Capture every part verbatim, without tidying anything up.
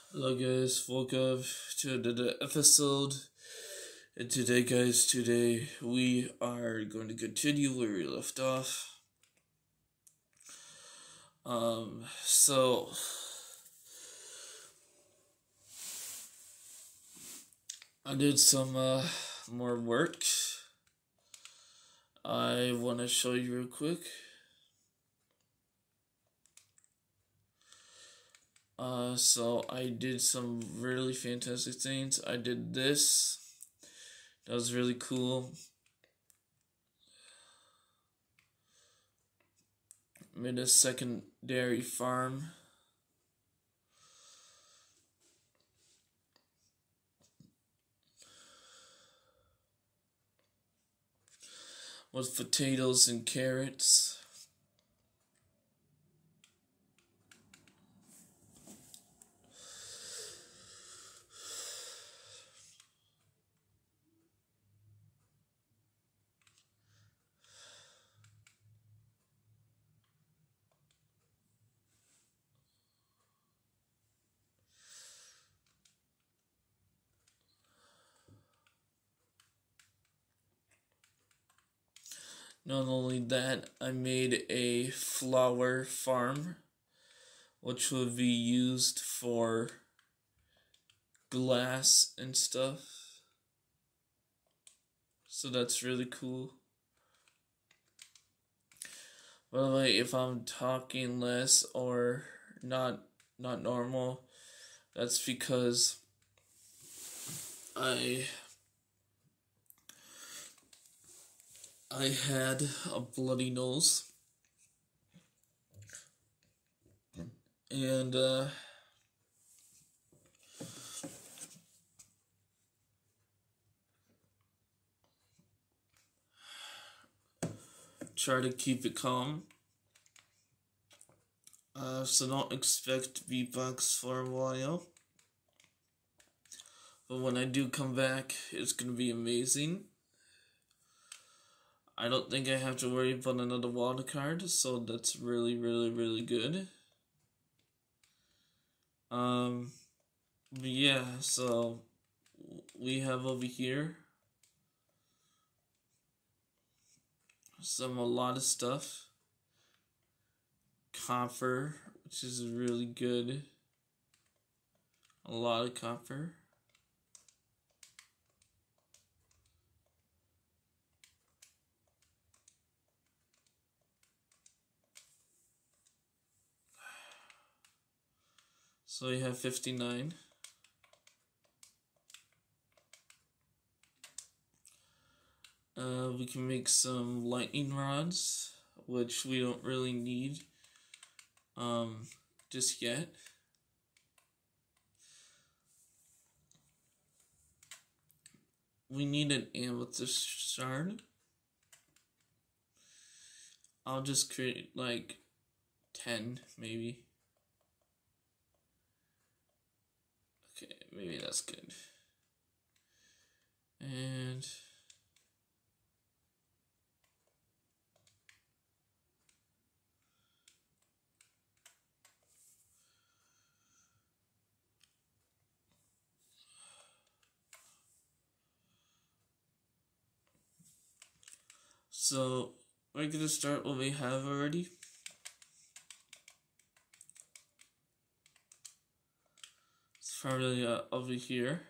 Hello guys, welcome to another episode. And today guys, today we are going to continue where we left off. Um, so I did some uh, more work. I want to show you real quick. Uh, so I did some really fantastic things. I did this. That was really cool. Made a secondary farm. With potatoes and carrots. Not only that, I made a flower farm, which would be used for glass and stuff. So that's really cool. By the way, if I'm talking less or not not normal, that's because I I had a bloody nose. And uh try to keep it calm. Uh, so don't expect V-Bucks for a while. But when I do come back, it's going to be amazing. I don't think I have to worry about another water card, so that's really, really, really good. Um, but yeah, so we have over here some, a lot of stuff. Copper, which is really good. A lot of copper. So you have fifty-nine. Uh, we can make some lightning rods, which we don't really need um, just yet. We need an amethyst shard. I'll just create like ten, maybe. Okay, maybe that's good. And so we're gonna start what we have already. It's probably uh, over here.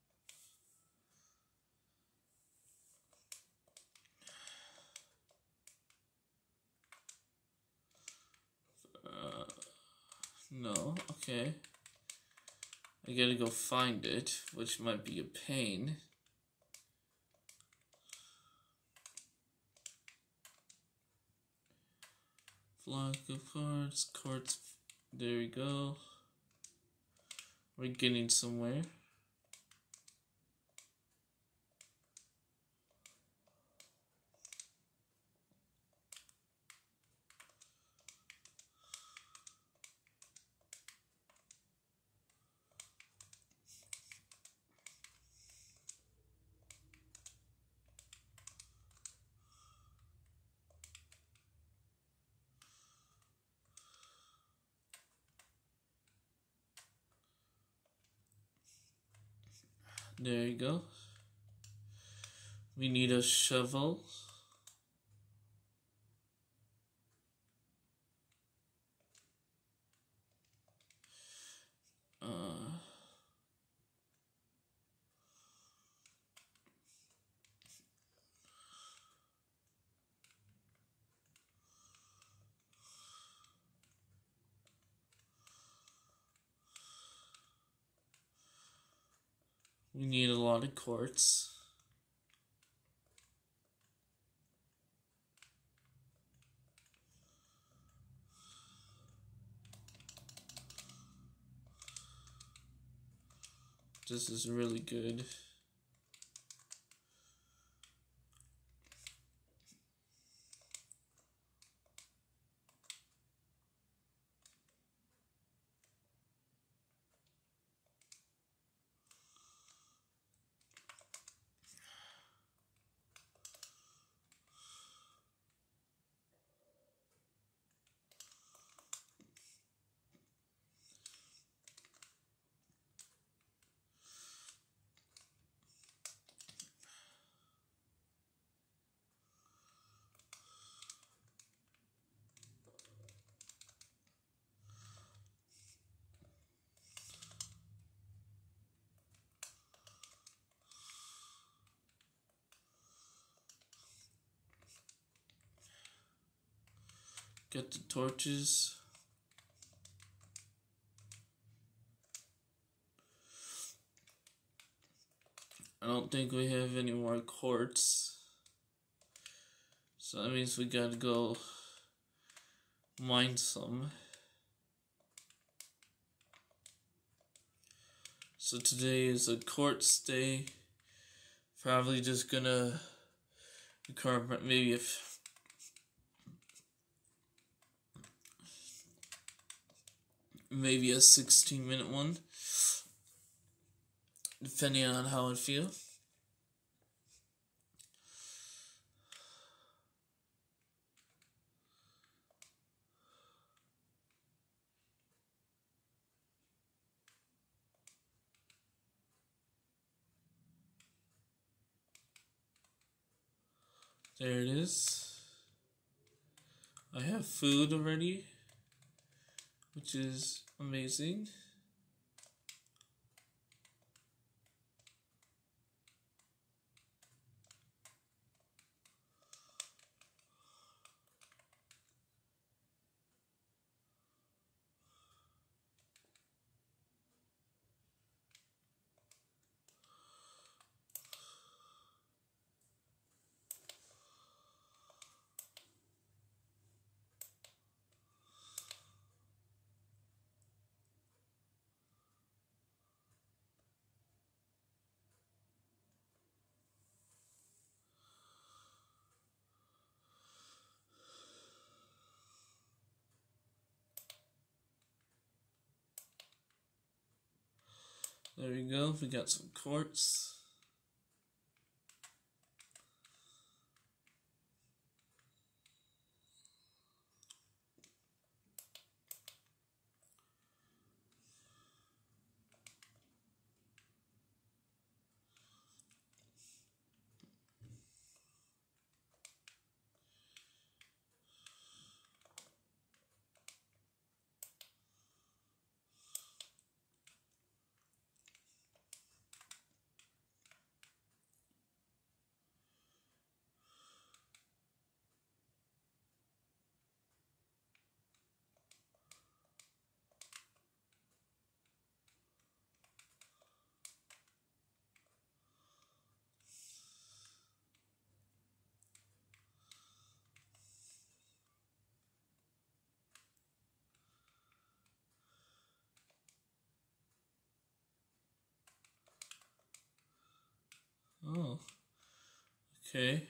Uh, no, okay. I gotta go find it, which might be a pain. Block of cards, cards, there we go. We're getting somewhere. There you go. We need a shovel. Uh, we need a lot of quartz. This is really good. Get the torches. I don't think we have any more quartz. So that means we gotta go mine some. So today is a quartz day. Probably just gonna record maybe if maybe a sixteen minute one, depending on how I feel. There it is. I have food already, which is amazing. There we go, we got some quartz. Oh, okay.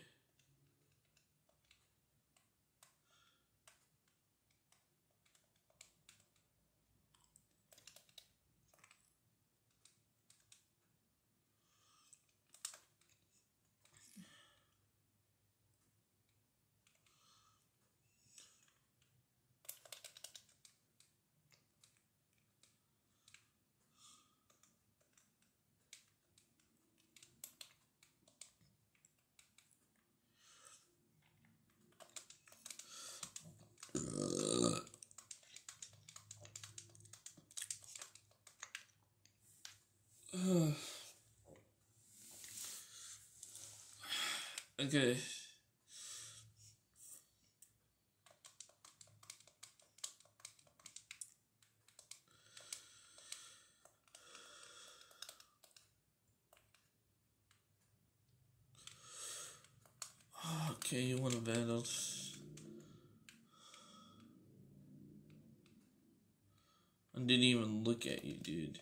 Okay. Okay, you want to battle. I didn't even look at you, dude.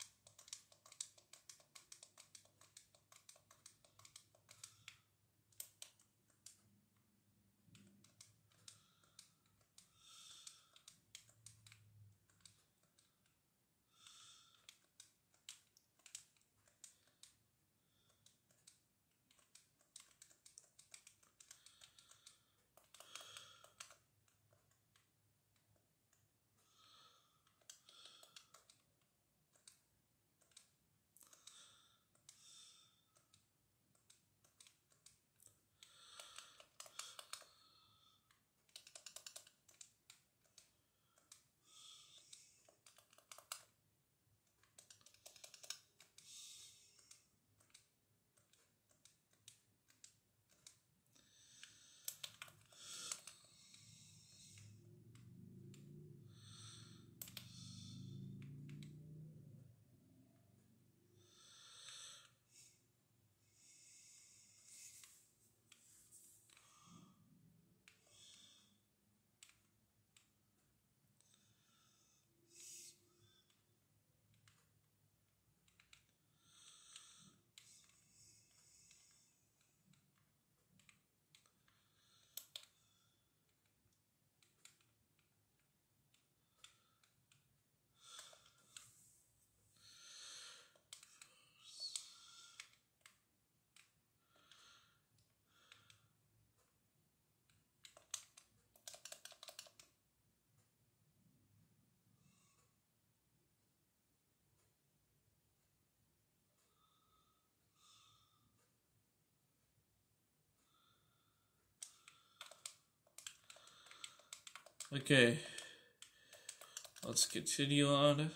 Okay. Let's continue on.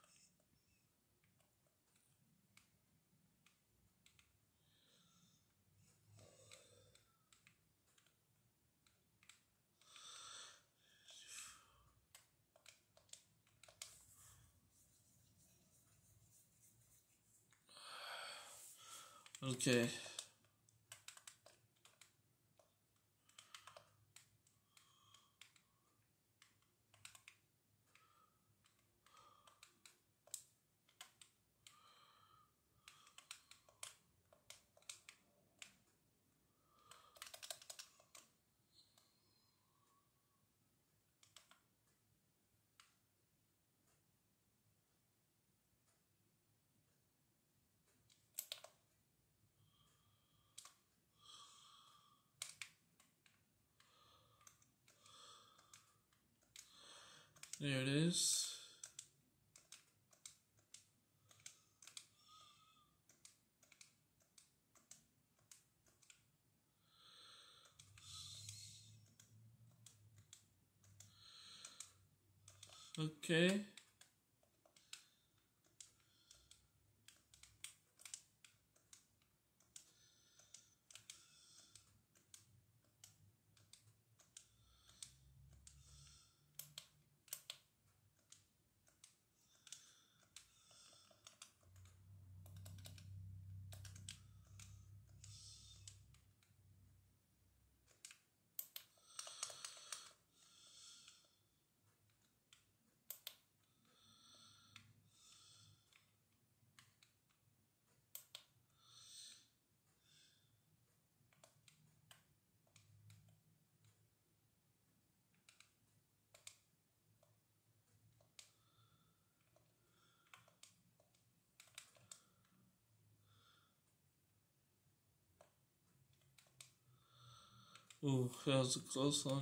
Okay. There it is. Okay. Ooh, that was a close one.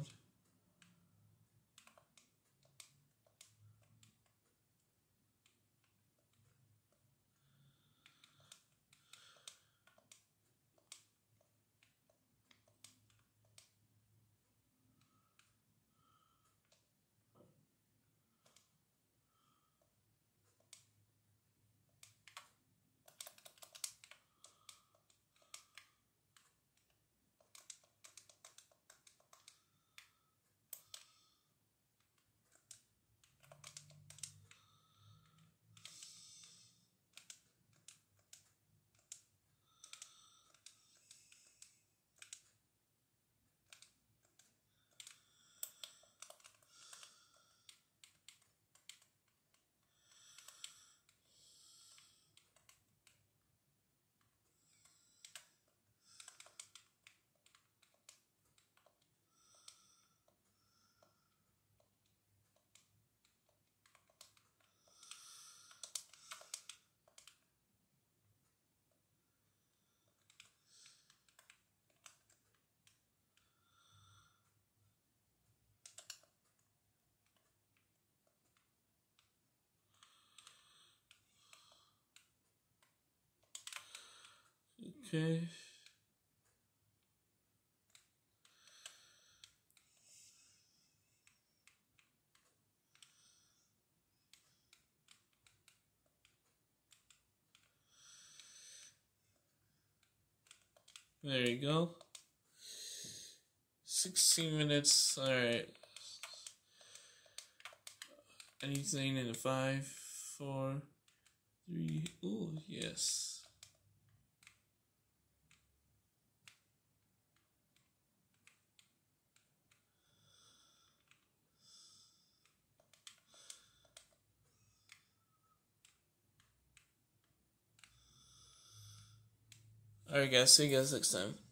Okay. There you go. sixteen minutes. Alright. Anything in a five, four, three. Ooh, yes. Alright, guys. See you guys next time.